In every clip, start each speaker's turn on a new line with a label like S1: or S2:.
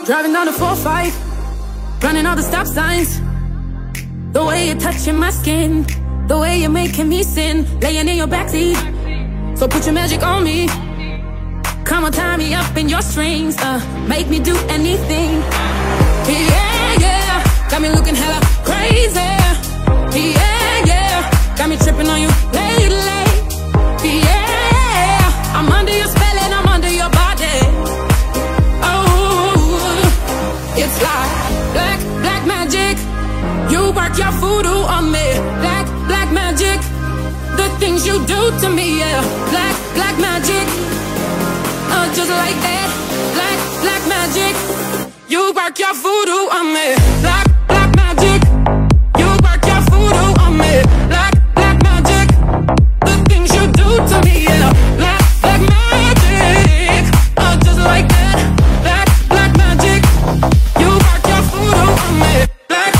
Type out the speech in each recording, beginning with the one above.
S1: Driving down the 4-5, running all the stop signs. The way you're touching my skin, the way you're making me sin, laying in your backseat. So put your magic on me. Come on, tie me up in your strings, make me do anything. Yeah, yeah, got me looking hella crazy. Yeah, yeah, got me tripping on you lately. Yeah, I'm under your spell and I'm under your body. Oh, it's like black magic. You work your voodoo on me. Black magic. The things you do to me, yeah. Black magic. Just like that. Black magic. You work your voodoo on me. Black magic. You work your voodoo on me. Black magic. The things you do to me, yeah. Black magic. Just like that. Black magic. You work your voodoo on me. Black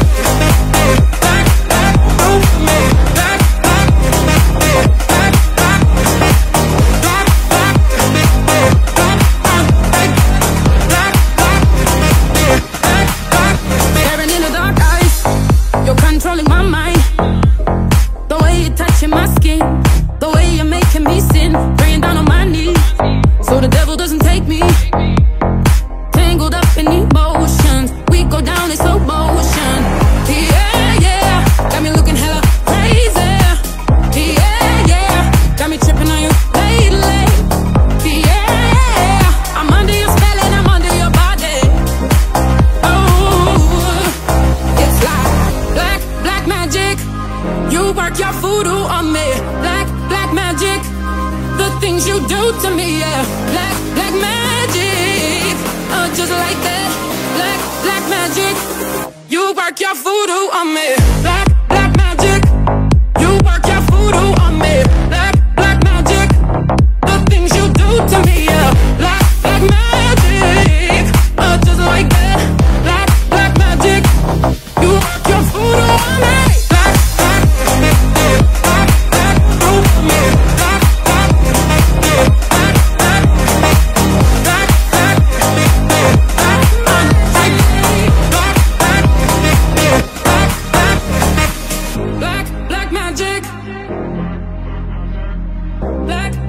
S1: controlling my mind. The way you're touching my skin, the way you're making me sin, praying down on my knees so the devil doesn't take me. Tangled up in emotions, we go down in slow motion. Yeah, yeah, got me looking hella crazy. Yeah, yeah, got me tripping on you lately. Yeah, I'm under your spell and I'm under your body. Oh, it's like black magic. You work your voodoo on me. Black magic. The things you do to me, yeah. Black magic. Just like that. Black magic. You work your voodoo on me. Black magic. You work your voodoo on me. Black magic. The things you do to me, yeah. Black magic. Just like that. Black magic. You work your voodoo on me. Black magic. Black